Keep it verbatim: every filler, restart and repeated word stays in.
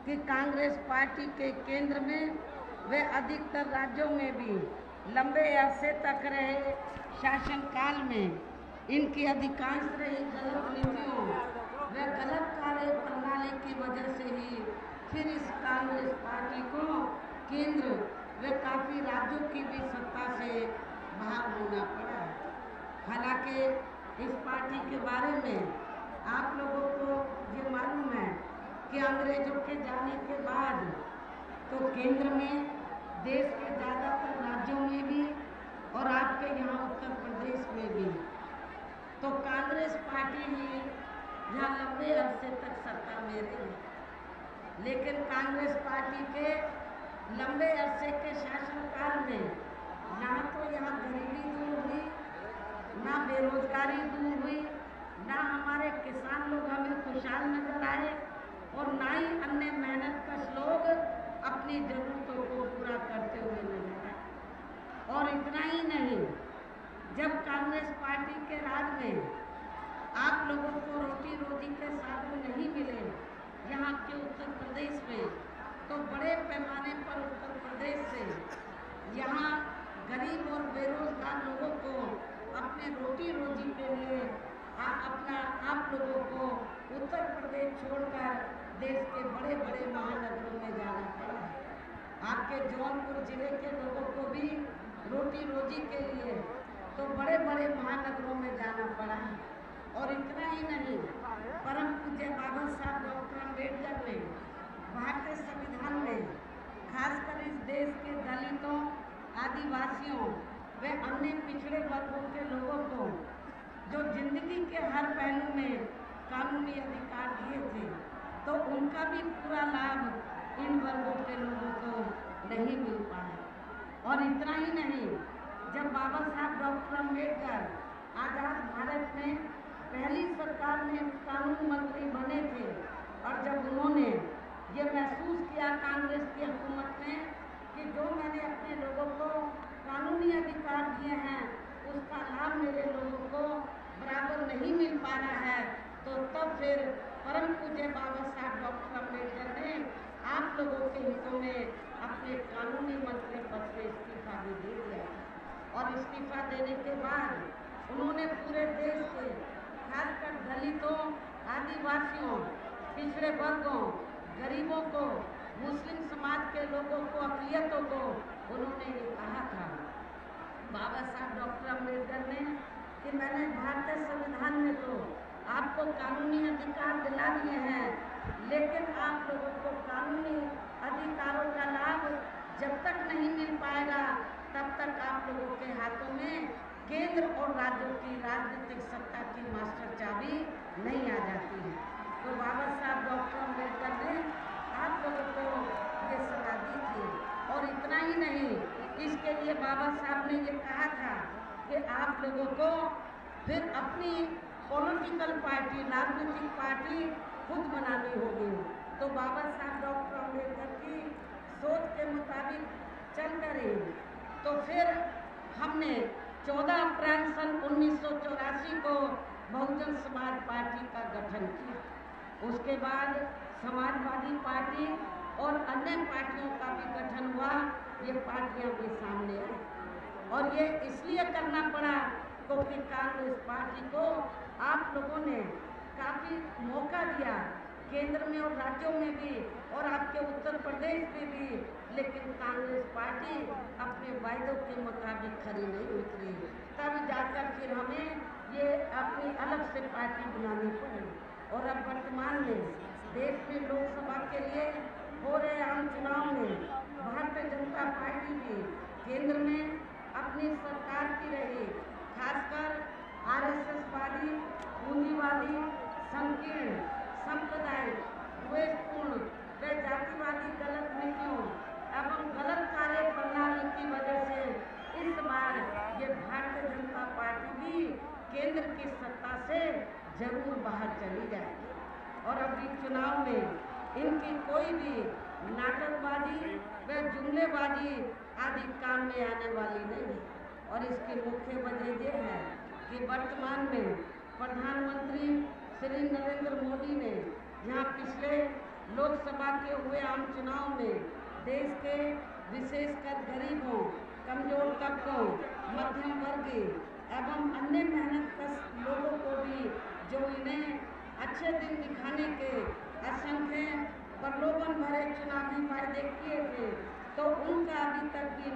कि कांग्रेस पार्टी के केंद्र में व अधिकतर राज्यों में भी लंबे अरसे तक रहे शासनकाल में इनकी अधिकांश रही गलत नीतियों व गलत कार्य प्रणाली की वजह से ही फिर इस कांग्रेस पार्टी को केंद्र व काफ़ी राज्यों की भी सत्ता से बाहर होना पड़ा। हालांकि इस पार्टी के बारे में आप लोगों को ये मालूम है कि अंग्रेजों के जाने के बाद तो केंद्र में देश के ज़्यादातर राज्यों में भी और आपके यहाँ उत्तर प्रदेश में भी तो कांग्रेस पार्टी ही यहाँ लंबे अरसे तक सत्ता में रही। लेकिन कांग्रेस पार्टी के लंबे अरसे के शासनकाल में ना तो यहाँ गरीबी दूर हुई, ना बेरोजगारी दूर हुई, ना हमारे किसान लोग हमें खुशहाल नजर आए और ना ही अन्य मेहनतकश लोग अपनी जरूरतों को पूरा करते हुए नजर आए। और इतना ही नहीं, जब कांग्रेस पार्टी के राज में आप लोगों को रोटी रोटी के साधन नहीं मिले यहाँ के उत्तर प्रदेश में, तो बड़े पैमाने पर उत्तर प्रदेश से यहाँ गरीब और बेरोजगार लोगों को अपने रोटी रोजी के लिए आ, अपना आप लोगों को उत्तर प्रदेश छोड़कर देश के बड़े बड़े महानगरों में जाना पड़ा। आपके जौनपुर जिले के लोगों को भी रोटी रोजी के लिए तो बड़े बड़े महानगरों में जाना पड़ा। और इतना ही नहीं, परम पूज्य बाबा साहब डॉक्टर अम्बेडकर ने भारतीय संविधान में खासकर इस देश के दलितों, आदिवासियों व अन्य पिछड़े वर्गों के लोगों को जो जिंदगी के हर पहलू में कानूनी अधिकार दिए थे, तो उनका भी पूरा लाभ इन वर्गों के लोगों को नहीं मिल पाया। और इतना ही नहीं, जब बाबा साहब डॉक्टर अम्बेडकर आज़ाद भारत में पहली सरकार में कानून मंत्री बने थे और जब उन्होंने ये महसूस किया कांग्रेस की हुकूमत ने कि जो मैंने अपने लोगों को कानूनी अधिकार दिए हैं उसका लाभ मेरे लोगों को बराबर नहीं मिल पा रहा है, तो तब फिर परम पूज्य बाबा साहब डॉक्टर अम्बेडकर ने आप लोगों के हितों में अपने कानूनी मंत्री पद से इस्तीफा भी दे दिया। और इस्तीफा देने के बाद उन्होंने पूरे देश के खासकर दलितों, आदिवासियों, पिछड़े वर्गों, गरीबों को, मुस्लिम समाज के लोगों को, अक़लियतों को उन्होंने ये कहा था बाबा साहब डॉक्टर अम्बेडकर ने कि मैंने भारतीय संविधान में तो आपको कानूनी अधिकार दिला दिए हैं, लेकिन आप लोगों को कानूनी अधिकारों का लाभ जब तक नहीं मिल पाएगा तब तक आप लोगों के हाथों में केंद्र और राज्यों की राजनीतिक सत्ता की मास्टर चाबी नहीं आ जाती है। तो बाबा साहब डॉक्टर अम्बेडकर ने आप लोगों को ये सलाह दी थी। और इतना ही नहीं, इसके लिए बाबा साहब ने ये कहा था कि आप लोगों को फिर अपनी पॉलिटिकल पार्टी, राजनीतिक पार्टी खुद बनानी होगी। तो बाबा साहब डॉक्टर अम्बेडकर की सोच के मुताबिक चलकर ही तो फिर हमने चौदह अप्रैल सन उन्नीस सौ चौरासी को बहुजन समाज पार्टी का गठन किया। उसके बाद समाजवादी पार्टी और अन्य पार्टियों का भी गठन हुआ। ये पार्टियां भी सामने आई और ये इसलिए करना पड़ा क्योंकि कांग्रेस पार्टी को आप लोगों ने काफ़ी मौका दिया केंद्र में और राज्यों में भी और आपके उत्तर प्रदेश में भी, लेकिन कांग्रेस पार्टी अपने वायदों के मुताबिक खरी नहीं उतरी। तब जाकर फिर हमें ये अपनी अलग से पार्टी बनानी पड़ी। और अब वर्तमान में देश में लोकसभा के लिए हो रहे आम चुनाव में भारतीय जनता पार्टी भी केंद्र में अपनी सरकार की रही, खासकर आरएसएसवादी, पूंजीवादी, संकीर्ण, सांप्रदायिक, द्वेषपूर्ण व जातिवादी गलत नीतियों एवं गलत कार्य प्रणाली की वजह से इस बार ये भारतीय जनता पार्टी भी केंद्र की सत्ता से जरूर बाहर चली जाएगी। और अभी चुनाव में इनकी कोई भी नाटकबाजी व जुमलेबाजी आदि काम में आने वाली नहीं। और इसकी मुख्य वजह ये है कि वर्तमान में प्रधानमंत्री श्री नरेंद्र मोदी ने यहाँ पिछले लोकसभा के हुए आम चुनाव में देश के विशेषकर गरीबों, कमजोर तबकों, मध्यम वर्गीय एवं अन्य मेहनतकश लोगों को भी जो इन्हें अच्छे दिन दिखाने के असंख्य प्रलोभन भरे चुनावी वायदे किए थे, तो उनका अभी तक भी